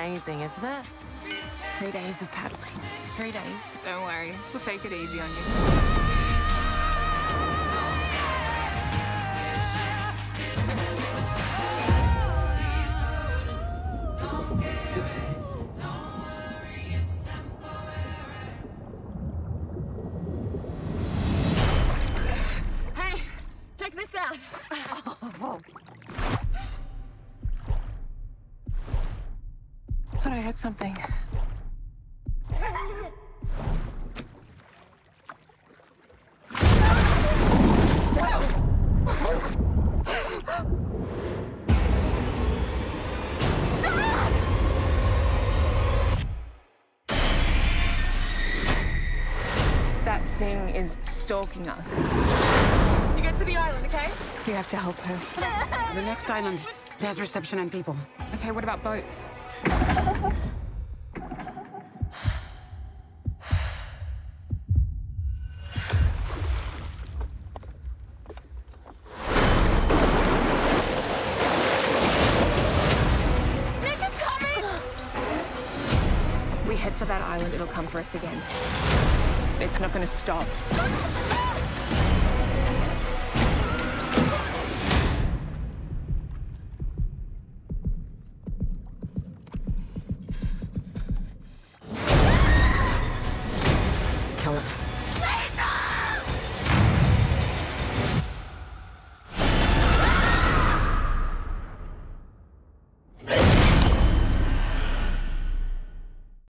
amazing, isn't it? 3 days of paddling. 3 days. Don't worry. We'll take it easy on you. Hey, check this out. Thought I heard something. That thing is stalking us. You get to the island, okay? We have to help her. The next island has reception and people. Okay, what about boats? We head for that island, it'll come for us again. It's not gonna stop. Kill it.